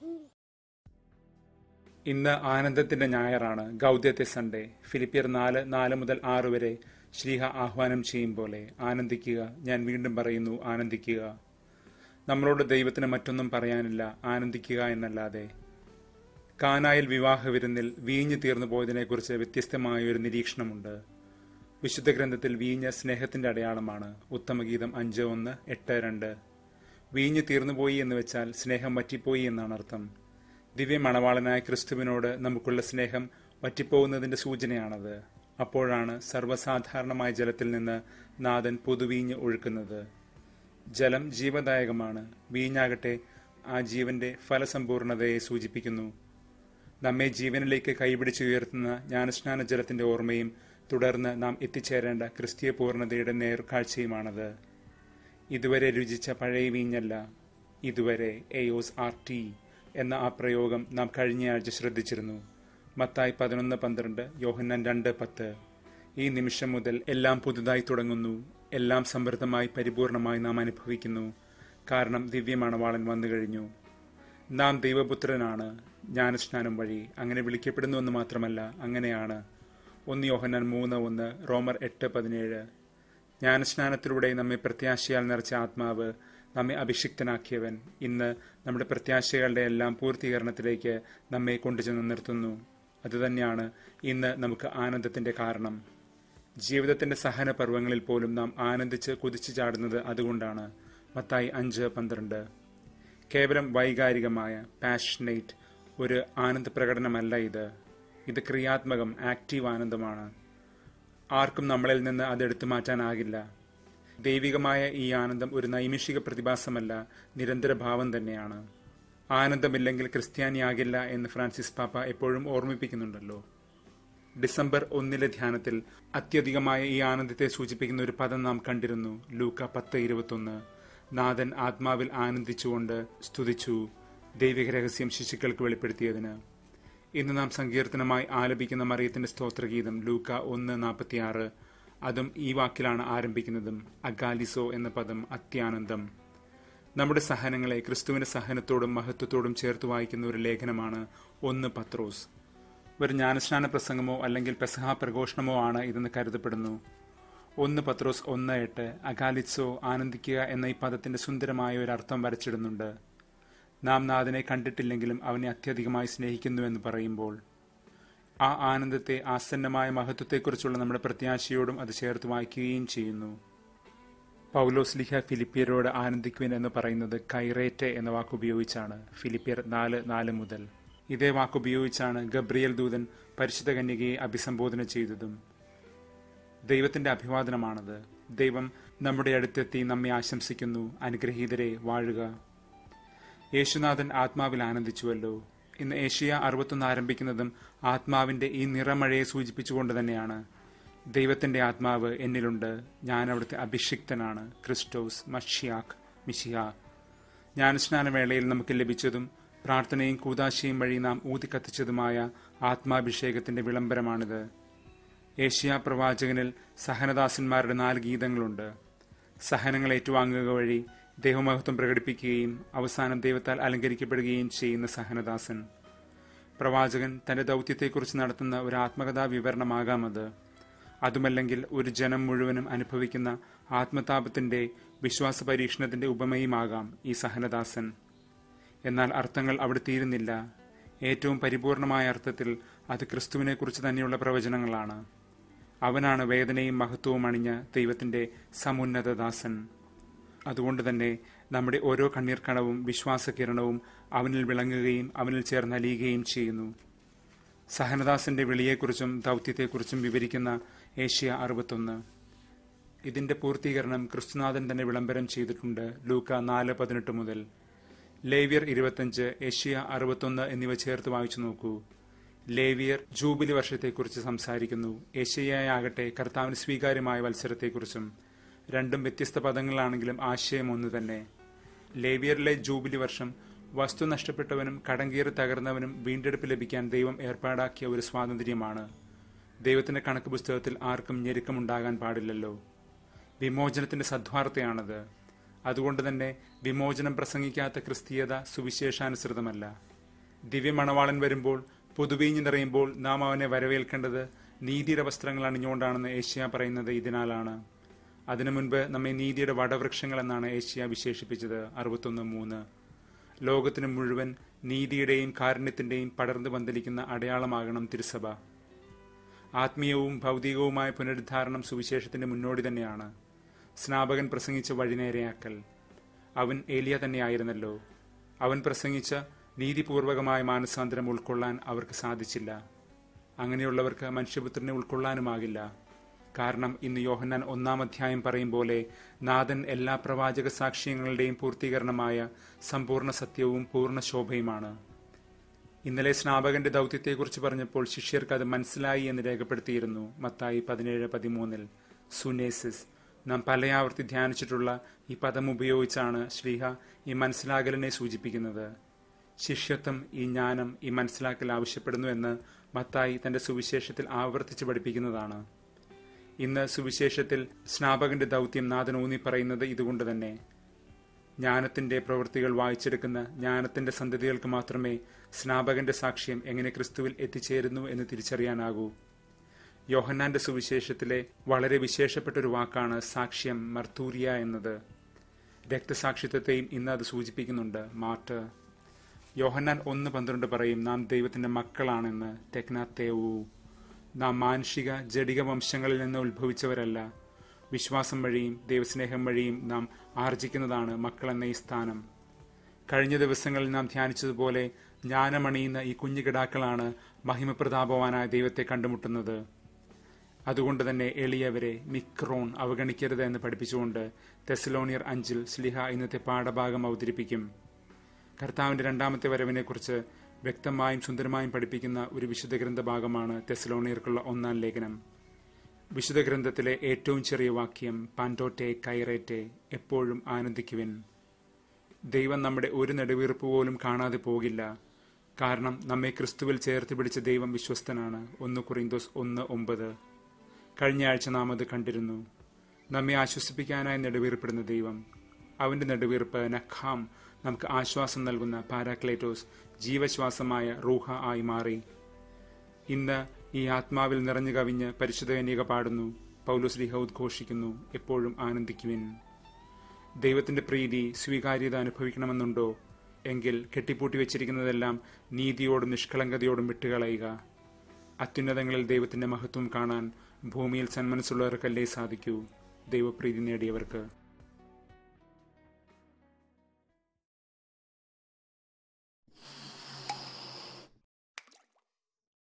ഇന്ന് ആനന്ദത്തിന്റെ ഞായറാണ്, ഗൗദ്യത്തെ സൺഡേ. ഫിലിപ്പിയർ 4:4-6 വരെ ശ്ലീഹ ആഹ്വാനം ചെയ്യും പോലെ ആനന്ദിക്കുക, ഞാൻ വീണ്ടും പറയുന്നു ആനന്ദിക്കുക. നമ്മളോട് ദൈവത്തിന് മറ്റൊന്നും പറയാനില്ല, ആനന്ദിക്കുക എന്നല്ലാതെ. കാനായിൽ വിവാഹ വിരുന്നിൽ വീഞ്ഞ് തീർന്നു പോയതിനെക്കുറിച്ച് വ്യത്യസ്തമായ ഒരു നിരീക്ഷണമുണ്ട്. വിശുദ്ധ ഗ്രന്ഥത്തിൽ വീഞ്ഞ് സ്നേഹത്തിന്റെ അടയാളമാണ്. ഉത്തമഗീതം 5:1, 8:2. വീഞ്ഞ് തീർന്നുപോയി എന്ന് വെച്ചാൽ സ്നേഹം വറ്റിപ്പോയി എന്നാണ് അർത്ഥം. ദിവ്യ മണവാളനായ ക്രിസ്തുവിനോട് നമുക്കുള്ള സ്നേഹം വറ്റിപ്പോകുന്നതിന്റെ സൂചനയാണത്. അപ്പോഴാണ് സർവ്വസാധാരണമായ ജലത്തിൽ നിന്ന് നാഥൻ പുതുവീഞ്ഞ് ഒഴുക്കുന്നത്. ജലം ജീവദായകമാണ്, വീഞ്ഞാകട്ടെ ആ ജീവന്റെ ഫലസമ്പൂർണതയെ സൂചിപ്പിക്കുന്നു. നമ്മെ ജീവനിലേക്ക് കൈപിടിച്ചുയർത്തുന്ന ജ്ഞാനസ്നാന ജലത്തിന്റെ ഓർമ്മയും തുടർന്ന് നാം എത്തിച്ചേരേണ്ട ക്രിസ്തീയ പൂർണ്ണതയുടെ നേർക്കാഴ്ചയുമാണത്. ഇതുവരെ രുചിച്ച പഴയ വീഞ്ഞല്ല, ഇതുവരെ എയോസ് ആർ ടി എന്ന ആ പ്രയോഗം നാം കഴിഞ്ഞയാഴ്ച ശ്രദ്ധിച്ചിരുന്നു. മത്തായി 11:12, യോഹന്നാൻ 2:10. ഈ നിമിഷം മുതൽ എല്ലാം പുതുതായി തുടങ്ങുന്നു, എല്ലാം സമൃദ്ധമായി പരിപൂർണമായി നാം അനുഭവിക്കുന്നു. കാരണം ദിവ്യ മണവാളൻ വന്നു കഴിഞ്ഞു. നാം ദൈവപുത്രനാണ് ജ്ഞാനസ്നാനം വഴി. അങ്ങനെ വിളിക്കപ്പെടുന്നുവെന്ന് മാത്രമല്ല, അങ്ങനെയാണ്. 1 യോഹന്നാൻ 3:1, റോമർ 8:17. ജ്ഞാനസ്നാനത്തിലൂടെ നമ്മെ പ്രത്യാശയാൽ നിറച്ച ആത്മാവ്, നമ്മെ അഭിഷിക്തനാക്കിയവൻ, ഇന്ന് നമ്മുടെ പ്രത്യാശകളുടെ എല്ലാം പൂർത്തീകരണത്തിലേക്ക് നമ്മെ കൊണ്ടുചെന്ന് നിർത്തുന്നു. അതുതന്നെയാണ് ഇന്ന് നമുക്ക് ആനന്ദത്തിന്റെ കാരണം. ജീവിതത്തിന്റെ സഹന പർവ്വങ്ങളിൽ പോലും നാം ആനന്ദിച്ച് കുതിച്ചു ചാടുന്നത് അതുകൊണ്ടാണ്. മത്തായി 5:12. കേവലം വൈകാരികമായ പാഷനേറ്റ് ഒരു ആനന്ദ പ്രകടനമല്ല ഇത്. ഇത് ക്രിയാത്മകം, ആക്റ്റീവ് ആനന്ദമാണ്. ആർക്കും നമ്മളിൽ നിന്ന് അത് എടുത്തു മാറ്റാനാകില്ല. ദൈവികമായ ഈ ആനന്ദം ഒരു നൈമിഷിക പ്രതിഭാസമല്ല, നിരന്തര ഭാവം തന്നെയാണ്. ആനന്ദമില്ലെങ്കിൽ ക്രിസ്ത്യാനിയാകില്ല എന്ന് ഫ്രാൻസിസ് പാപ്പ എപ്പോഴും ഓർമ്മിപ്പിക്കുന്നുണ്ടല്ലോ. ഡിസംബർ 1 ധ്യാനത്തിൽ അത്യധികമായ ഈ ആനന്ദത്തെ സൂചിപ്പിക്കുന്ന ഒരു പദം നാം കണ്ടിരുന്നു. ലൂക്ക 10:21. നാഥൻ ആത്മാവിൽ ആനന്ദിച്ചുകൊണ്ട് സ്തുതിച്ചു, ദൈവിക രഹസ്യം ശിശുക്കൾക്ക് വെളിപ്പെടുത്തിയതിന്. ഇന്ന് നാം സങ്കീർത്തനമായി ആലപിക്കുന്ന മറിയത്തിന്റെ സ്തോത്രഗീതം ലൂക്ക 1:46. അതും ഈ വാക്കിലാണ് ആരംഭിക്കുന്നതും. അഗാലിസോ എന്ന പദം അത്യാനന്ദം. നമ്മുടെ സഹനങ്ങളെ ക്രിസ്തുവിന്റെ സഹനത്തോടും മഹത്വത്തോടും ചേർത്ത് വായിക്കുന്ന ഒരു ലേഖനമാണ് 1 പത്രോസ്. ഒരു ജ്ഞാനസ്നാന പ്രസംഗമോ അല്ലെങ്കിൽ പെസഹ പ്രഘോഷണമോ ആണ് ഇതെന്ന് കരുതപ്പെടുന്നു. 1 പത്രോസ് 1:8 അഗാലിസോ, ആനന്ദിക്കുക എന്ന ഈ പദത്തിന്റെ സുന്ദരമായ ഒരു അർത്ഥം വരച്ചിടുന്നുണ്ട്. നാം നാഥനെ കണ്ടിട്ടില്ലെങ്കിലും അവനെ അത്യധികമായി സ്നേഹിക്കുന്നുവെന്ന് പറയുമ്പോൾ ആ ആനന്ദത്തെ ആസന്നമായ മഹത്വത്തെക്കുറിച്ചുള്ള നമ്മുടെ പ്രത്യാശയോടും അത് ചേർത്ത് വായിക്കുകയും ചെയ്യുന്നു. പൗലോസ് ലിഹ ഫിലിപ്പിയരോട് ആനന്ദിക്കുവിൻ എന്ന് പറയുന്നത് കൈറേറ്റെ എന്ന വാക്കുപയോഗിച്ചാണ്. ഫിലിപ്പിയർ 4:4 മുതൽ. ഇതേ വാക്കുപയോഗിച്ചാണ് ഗബ്രിയേൽ ദൂതൻ പരിശുദ്ധ കന്യകയെ അഭിസംബോധന ചെയ്തതും. ദൈവത്തിന്റെ അഭിവാദനമാണത്. ദൈവം നമ്മുടെ അടുത്തെത്തി നമ്മെ ആശംസിക്കുന്നു, അനുഗ്രഹീതരെ വാഴുക. യേശുനാഥൻ ആത്മാവിൽ ആനന്ദിച്ചുവല്ലോ. ഇന്ന് ഏഷ്യ 61 ആരംഭിക്കുന്നതും ആത്മാവിന്റെ ഈ നിറമഴയെ സൂചിപ്പിച്ചുകൊണ്ട് തന്നെയാണ്. ദൈവത്തിന്റെ ആത്മാവ് എന്നിലുണ്ട്, ഞാൻ അവിടുത്തെ അഭിഷിക്തനാണ്. ക്രിസ്റ്റോസ് മഷിയാഖ് മിശിഹ. ജ്ഞാനസ്നാനവേളയിൽ നമുക്ക് ലഭിച്ചതും പ്രാർത്ഥനയും കൂദാശയും വഴി നാം ഊതിക്കത്തിച്ചതുമായ ആത്മാഭിഷേകത്തിന്റെ വിളംബരമാണിത്. ഏഷ്യ പ്രവാചകനിൽ സഹനദാസന്മാരുടെ 4 ഗീതങ്ങളുണ്ട്. സഹനങ്ങൾ ഏറ്റുവാങ്ങുക വഴി ദൈവമഹത്വം പ്രകടിപ്പിക്കുകയും അവസാനം ദൈവത്താൽ അലങ്കരിക്കപ്പെടുകയും ചെയ്യുന്ന സഹനദാസൻ. പ്രവാചകൻ തന്റെ ദൗത്യത്തെക്കുറിച്ച് നടത്തുന്ന ഒരു ആത്മകഥാ വിവരണമാകാമത്. അതുമല്ലെങ്കിൽ ഒരു ജനം മുഴുവനും അനുഭവിക്കുന്ന ആത്മതാപത്തിന്റെ വിശ്വാസ പരീക്ഷണത്തിന്റെ ഉപമയുമാകാം ഈ സഹനദാസൻ. എന്നാൽ അർത്ഥങ്ങൾ അവിടെ തീരുന്നില്ല. ഏറ്റവും പരിപൂർണമായ അർത്ഥത്തിൽ അത് ക്രിസ്തുവിനെക്കുറിച്ച് തന്നെയുള്ള പ്രവചനങ്ങളാണ്. അവനാണ് വേദനയും മഹത്വവും അണിഞ്ഞ ദൈവത്തിന്റെ സമുന്നതദാസൻ. അതുകൊണ്ട് തന്നെ നമ്മുടെ ഓരോ കണ്ണീർക്കണവും വിശ്വാസകിരണവും അവനിൽ വിളങ്ങുകയും അവനിൽ ചേർന്നലിയുകയും ചെയ്യുന്നു. സഹനദാസന്റെ വിളിയെക്കുറിച്ചും ദൗത്യത്തെക്കുറിച്ചും വിവരിക്കുന്ന ഏഷ്യ 61. ഇതിന്റെ പൂർത്തീകരണം ക്രിസ്തുനാഥൻ തന്നെ വിളംബരം ചെയ്തിട്ടുണ്ട്. ലൂക്ക 4:18 മുതൽ. ലേവ്യർ 25, ഏഷ്യ 61 എന്നിവ ചേർത്ത് വായിച്ചു നോക്കൂ. ലേവ്യർ ജൂബിലി വർഷത്തെക്കുറിച്ച് സംസാരിക്കുന്നു. ഏഷ്യയാകട്ടെ കർത്താവിന് സ്വീകാര്യമായ വത്സരത്തെക്കുറിച്ചും. രണ്ടും വ്യത്യസ്ത പദങ്ങളാണെങ്കിലും ആശയം ഒന്ന് തന്നെ. ലേവ്യറിലെ ജൂബിലി വർഷം വസ്തു നഷ്ടപ്പെട്ടവനും കടം കീറി തകർന്നവനും വീണ്ടെടുപ്പ് ലഭിക്കാൻ ദൈവം ഏർപ്പാടാക്കിയ ഒരു സ്വാതന്ത്ര്യമാണ്. ദൈവത്തിന്റെ കണക്ക് പുസ്തകത്തിൽ ആർക്കും ഞെരുക്കമുണ്ടാകാൻ പാടില്ലല്ലോ. വിമോചനത്തിന്റെ സദ്വാർത്തയാണത്. അതുകൊണ്ട് തന്നെ വിമോചനം പ്രസംഗിക്കാത്ത ക്രിസ്തീയത സുവിശേഷാനുസൃതമല്ല. ദിവ്യമണവാളൻ വരുമ്പോൾ, പുതുവീഞ്ഞ് നിറയുമ്പോൾ നാം അവനെ വരവേൽക്കേണ്ടത് നീതിയുടെ വസ്ത്രങ്ങൾ അണിഞ്ഞുകൊണ്ടാണെന്ന് ഏഷ്യ പറയുന്നത് ഇതിനാലാണ്. അതിനു മുൻപ് നമ്മെ നീതിയുടെ വടവൃക്ഷങ്ങൾ എന്നാണ് ഏഷ്യ വിശേഷിപ്പിച്ചത്. 61:3. ലോകത്തിന് മുഴുവൻ നീതിയുടെയും കാരുണ്യത്തിന്റെയും പടർന്നു പന്തലിക്കുന്ന അടയാളമാകണം തിരുസഭ. ആത്മീയവും ഭൗതികവുമായ പുനരുദ്ധാരണം സുവിശേഷത്തിന്റെ മുന്നോടി തന്നെയാണ്. സ്നാപകൻ പ്രസംഗിച്ച വഴിനേരെയാക്കൽ. അവൻ ഏലിയ തന്നെയായിരുന്നല്ലോ. അവൻ പ്രസംഗിച്ച നീതിപൂർവകമായ മാനസാന്തരം ഉൾക്കൊള്ളാൻ അവർക്ക് സാധിച്ചില്ല. അങ്ങനെയുള്ളവർക്ക് മനുഷ്യപുത്രനെ ഉൾക്കൊള്ളാനുമാകില്ല. കാരണം ഇന്ന് യോഹന്നാൻ 1-ാം അധ്യായം പറയും പോലെ നാഥൻ എല്ലാ പ്രവാചക സാക്ഷ്യങ്ങളുടെയും പൂർത്തീകരണമായ സമ്പൂർണ്ണ സത്യവും പൂർണ്ണ ശോഭയുമാണ്. ഇന്നലെ സ്നാപകന്റെ ദൗത്യത്തെക്കുറിച്ച് പറഞ്ഞപ്പോൾ ശിഷ്യർക്ക് അത് മനസ്സിലായി എന്ന് രേഖപ്പെടുത്തിയിരുന്നു. മത്തായി 17:13. സുനേസിസ്. നാം പലയാവർത്തി ധ്യാനിച്ചിട്ടുള്ള ഈ പദം ഉപയോഗിച്ചാണ് ശ്ലീഹ ഈ മനസ്സിലാകലിനെ സൂചിപ്പിക്കുന്നത്. ശിഷ്യത്വം, ഈ ജ്ഞാനം, ഈ മനസ്സിലാക്കൽ ആവശ്യപ്പെടുന്നു എന്ന് മത്തായി തന്റെ സുവിശേഷത്തിൽ ആവർത്തിച്ച് പഠിപ്പിക്കുന്നതാണ്. ഇന്ന് സുവിശേഷത്തിൽ സ്നാപകന്റെ ദൗത്യം നാഥൻ ഊന്നി പറയുന്നത് ഇതുകൊണ്ട് തന്നെ. ജ്ഞാനത്തിന്റെ പ്രവൃത്തികൾ വായിച്ചെടുക്കുന്ന ജ്ഞാനത്തിന്റെ സന്തതികൾക്ക് മാത്രമേ സ്നാപകന്റെ സാക്ഷ്യം എങ്ങനെ ക്രിസ്തുവിൽ എത്തിച്ചേരുന്നു എന്ന് തിരിച്ചറിയാനാകൂ. യോഹന്നാന്റെ സുവിശേഷത്തിലെ വളരെ വിശേഷപ്പെട്ടൊരു വാക്കാണ് സാക്ഷ്യം, മർത്തൂരിയ എന്നത്. രക്തസാക്ഷിത്വത്തെയും ഇന്ന് അത് സൂചിപ്പിക്കുന്നുണ്ട്, മാർട്ട്. യോഹന്നാൻ 1:12 പറയും, നാം ദൈവത്തിന്റെ മക്കളാണെന്ന്, ടെക്നാത്തേവു. നാം മാനുഷിക ജഡിക വംശങ്ങളിൽ നിന്ന് ഉത്ഭവിച്ചവരല്ല. വിശ്വാസം വഴിയും ദൈവസ്നേഹം വഴിയും നാം ആർജിക്കുന്നതാണ് മക്കളെന്ന ഈ സ്ഥാനം. കഴിഞ്ഞ ദിവസങ്ങളിൽ നാം ധ്യാനിച്ചതുപോലെ ജ്ഞാനമണിയുന്ന ഈ കുഞ്ഞുകിടാക്കളാണ് മഹിമപ്രതാപവാനായ ദൈവത്തെ കണ്ടുമുട്ടുന്നത്. അതുകൊണ്ട് തന്നെ എളിയവരെ, മിക്രോൺ, അവഗണിക്കരുത് എന്ന് പഠിപ്പിച്ചുകൊണ്ട് തെസലോനിയർ 5 ശ്ലീഹ ഇന്നത്തെ പാഠഭാഗം അവതരിപ്പിക്കും. കർത്താവിന്റെ 2ാമത്തെ വരവിനെക്കുറിച്ച് വ്യക്തമായും സുന്ദരമായും പഠിപ്പിക്കുന്ന ഒരു വിശുദ്ധ ഗ്രന്ഥഭാഗമാണ് തെസലോനിയർക്കുള്ള 1-ാം ലേഖനം. വിശുദ്ധ ഗ്രന്ഥത്തിലെ ഏറ്റവും ചെറിയ വാക്യം പാൻറ്റോറ്റെ കൈറേറ്റെ, എപ്പോഴും ആനന്ദിക്കുവിൻ. ദൈവം നമ്മുടെ ഒരു നെടുവീർപ്പ് പോലും കാണാതെ പോകില്ല. കാരണം നമ്മെ ക്രിസ്തുവിൽ ചേർത്ത് പിടിച്ച ദൈവം വിശ്വസ്തനാണ്. 1 കൊറിന്തോസ് 1:9. കഴിഞ്ഞ ആഴ്ച നാം അത് കണ്ടിരുന്നു. നമ്മെ ആശ്വസിപ്പിക്കാനായി നെടുവീർപ്പെടുന്ന ദൈവം, അവന്റെ നെടുവീർപ്പ് നഖാം, നമുക്ക് ആശ്വാസം നൽകുന്ന പാരാക്ലേറ്റോസ്, ജീവശ്വാസമായ റൂഹ ആയി മാറി. ഇന്ന് ഈ ആത്മാവിൽ നിറഞ്ഞു കവിഞ്ഞ് പരിശുദ്ധ കന്യക പാടുന്നു, പൗലോസ്ലീഹ ഉദ്ഘോഷിക്കുന്നു, എപ്പോഴും ആനന്ദിക്കുവിൻ. ദൈവത്തിന്റെ പ്രീതി, സ്വീകാര്യത അനുഭവിക്കണമെന്നുണ്ടോ? എങ്കിൽ കെട്ടിപ്പൂട്ടി വെച്ചിരിക്കുന്നതെല്ലാം നീതിയോടും നിഷ്കളങ്കതയോടും വിട്ടുകളയുക. അത്യുന്നതങ്ങളിൽ ദൈവത്തിന്റെ മഹത്വം കാണാൻ ഭൂമിയിൽ സന്മനസ്സുള്ളവർക്കല്ലേ സാധിക്കൂ, ദൈവപ്രീതി നേടിയവർക്ക്.